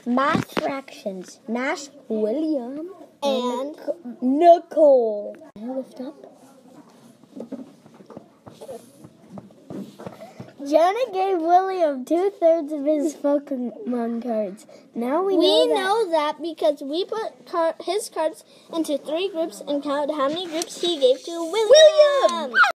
Math fractions. Nash, William, And Nicole. Lift up. Jonah gave William 2/3 of his Pokemon cards. Now we know that because we put his cards into 3 groups and counted how many groups he gave to William!